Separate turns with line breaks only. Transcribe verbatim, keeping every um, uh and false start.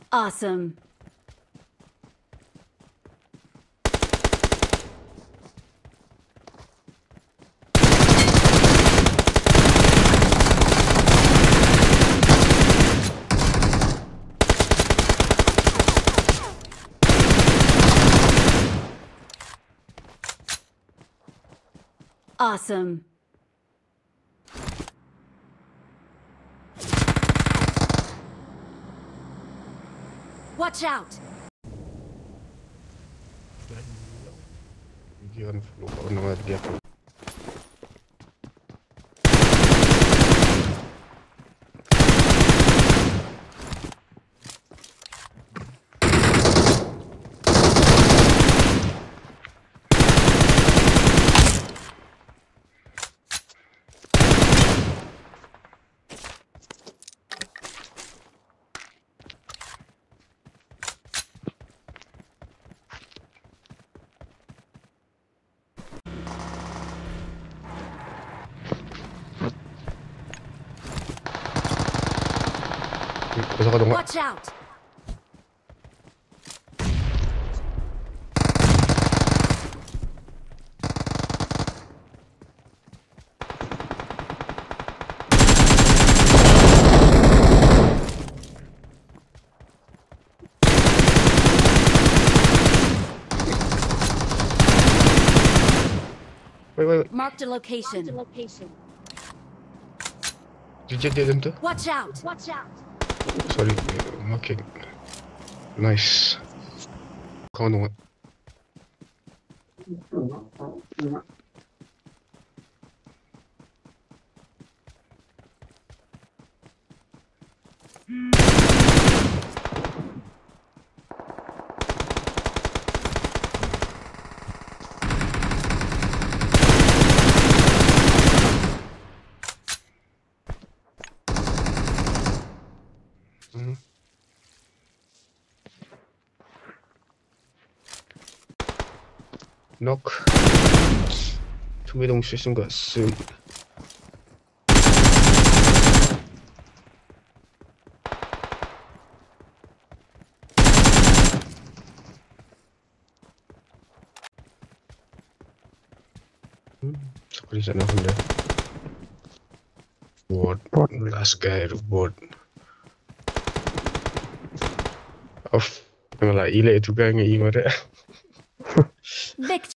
Awesome. Awesome. Watch out.
Pigilan lupa ko na nga dia ko. Besok ka
Watch out.
Wait, wait, wait.
Marked a location.
Reject them too.
Watch out. Watch out.
Sorry, okay. Nice. Kawan nga. Mm-hmm. Knock. 투기동 실수인 것 같음. 음, 소리잖아 근데. What? Last guy, what? Of, ngalah ile itu kan ngi mare.
Victory.